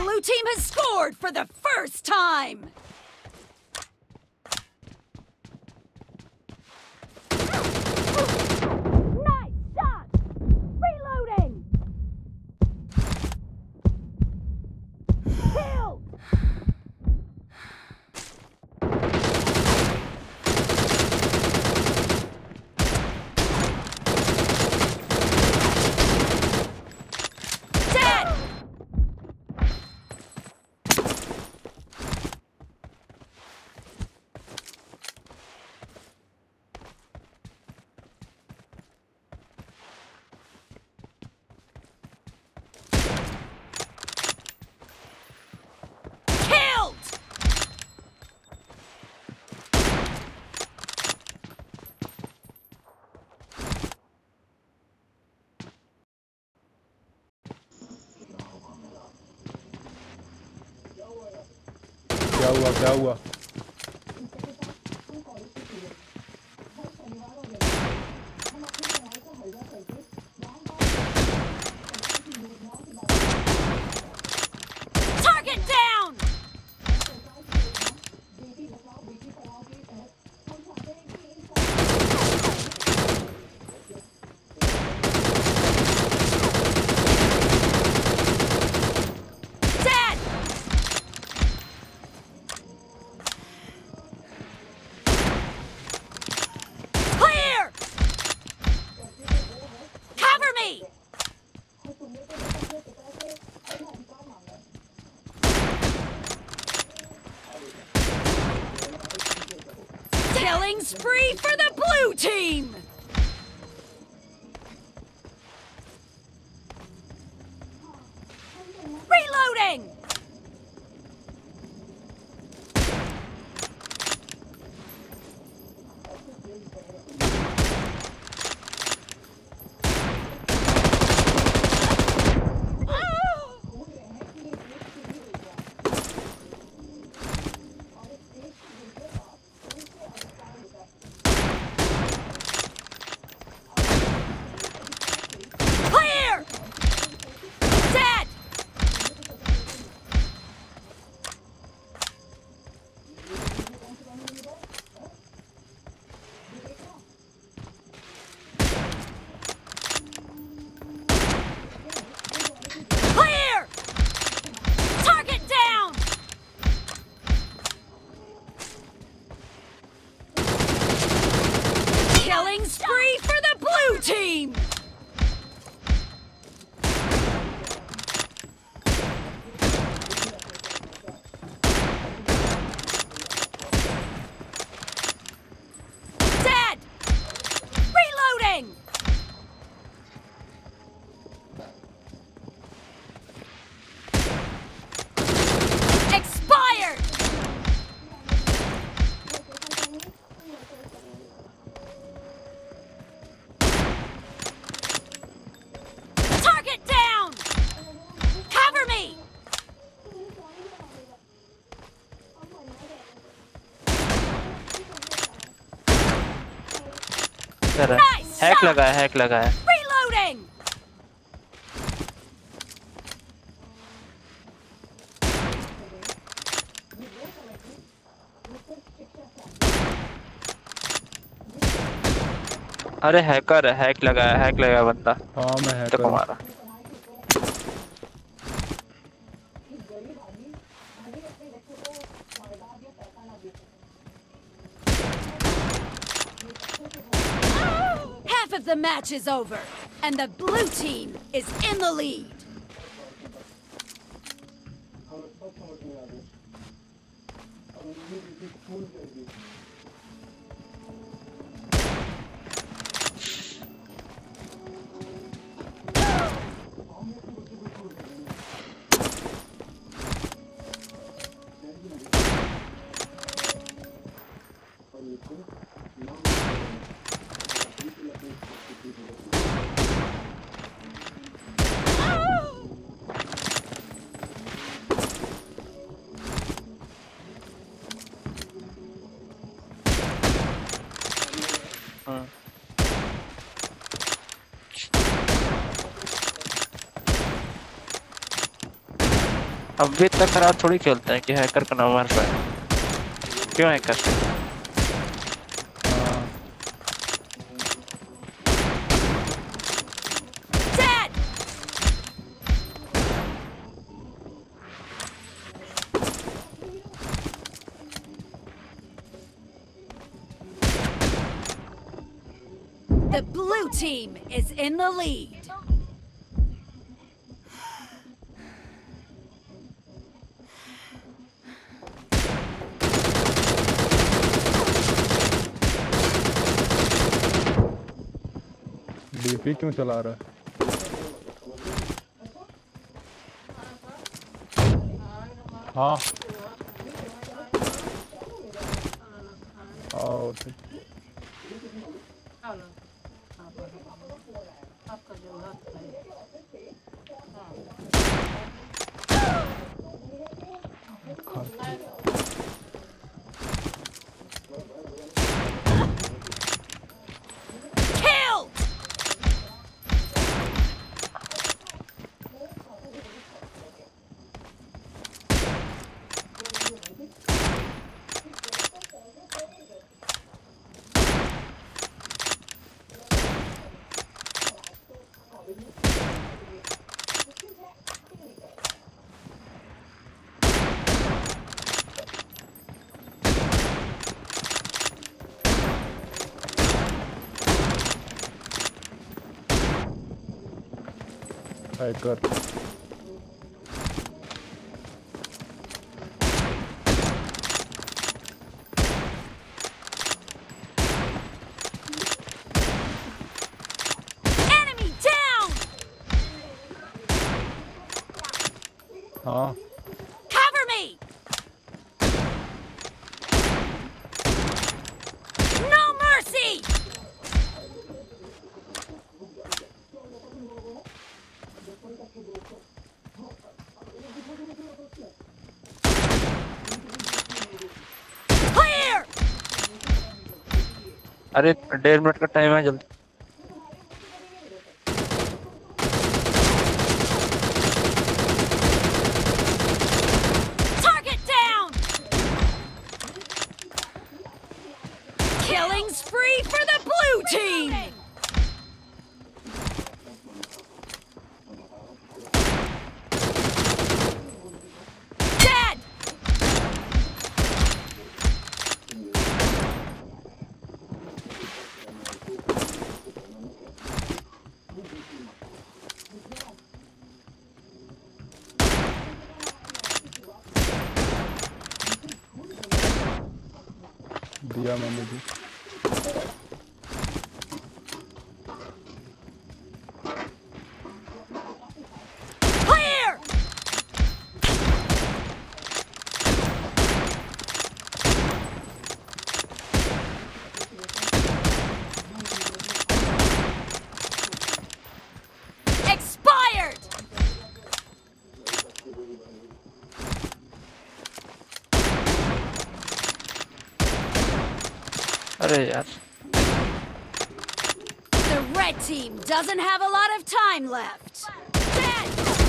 blue team has scored for the first time! Nice shot! Reloading! Killed! क्या हुआ Target down! Dead! Clear! Cover me! Killing spree for the blue team! Reloading! Clear! Dead! Clear! Target down! Killing spree for the blue team! Dead! Reloading! Expired! Target down! Cover me! Nice hack shot! लगा है Reloading! अरे hacker है, hack लगा है बंदा। हाँ मैं है तो मारा। Half of the match is over, and the blue team is in the lead. अब भी इतना खराब थोड़ी खेलते हैं कि हैकर का नाम मार पाए। क्यों हैकर? हाँ Dead! The blue team is in the lead. DP क्यों चला रहा है? हाँ आओ ठीक। Killed! Hacker Enemy down! हाँ Cover me! No mercy! Clear! अरे 1.5 मिनट का टाइम है, जल्दी। Target down! Killing spree for the blue team! Dead! दिया मैंने भी। Clear! Expired! अरे यार, The red team doesn't have a lot of time left. Dead!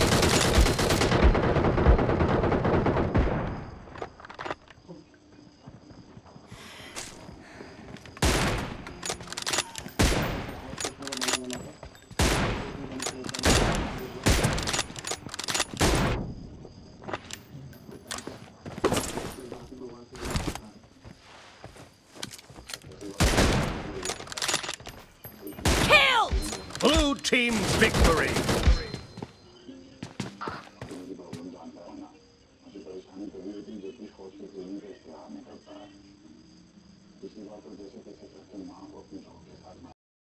Killed! Blue team victory!